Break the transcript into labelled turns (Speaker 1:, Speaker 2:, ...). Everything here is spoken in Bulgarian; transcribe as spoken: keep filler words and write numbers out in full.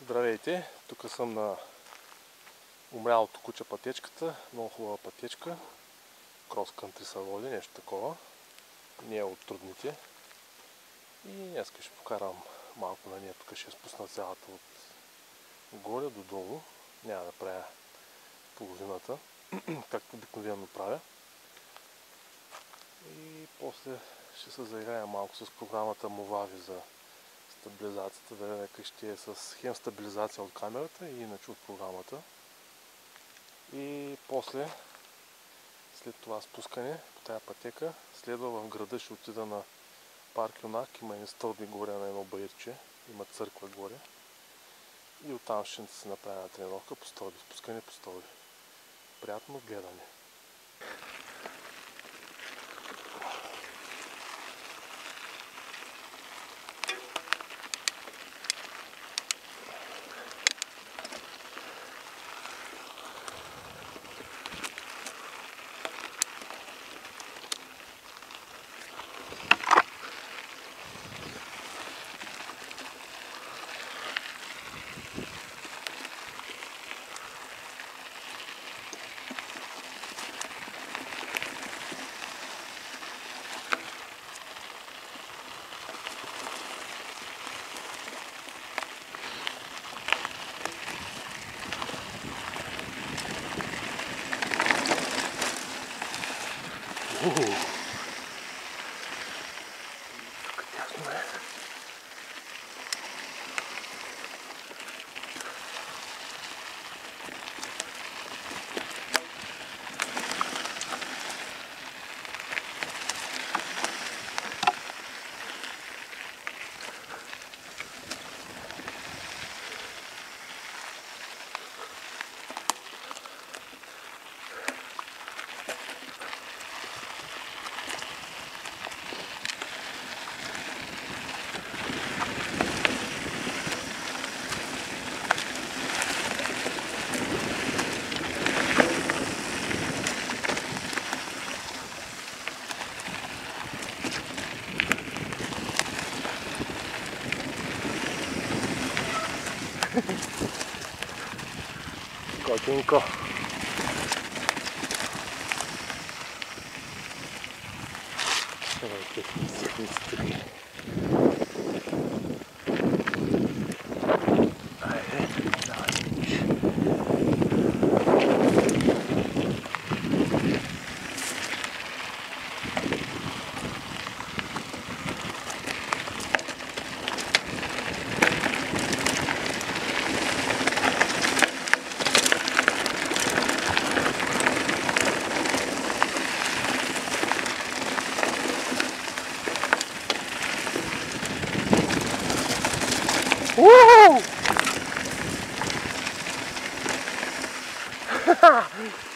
Speaker 1: Здравейте, тук съм на умрялото куче пътечката, много хубава пътечка, крос-кънтри са води, нещо такова, не е от трудните. И днес ще покарам малко на нея, тук ще спусна цялата от горе до долу, няма да правя половината, както обикновено правя. И после ще се заиграя малко с програмата Movavi за стабилизацията, да видя как ще е с хем стабилизация от камерата и иначе от програмата. И после, след това спускане по тази пътека, следва в града, ще отида на парк Юнак, има едни стълби горе на едно баирче, има църква горе. И оттам ще се направя на тренировка по стълби, спускане по стълби. Приятно гледане! Тук тясно е. Готинко. Давайте сетниците. Айде, давай. Woo!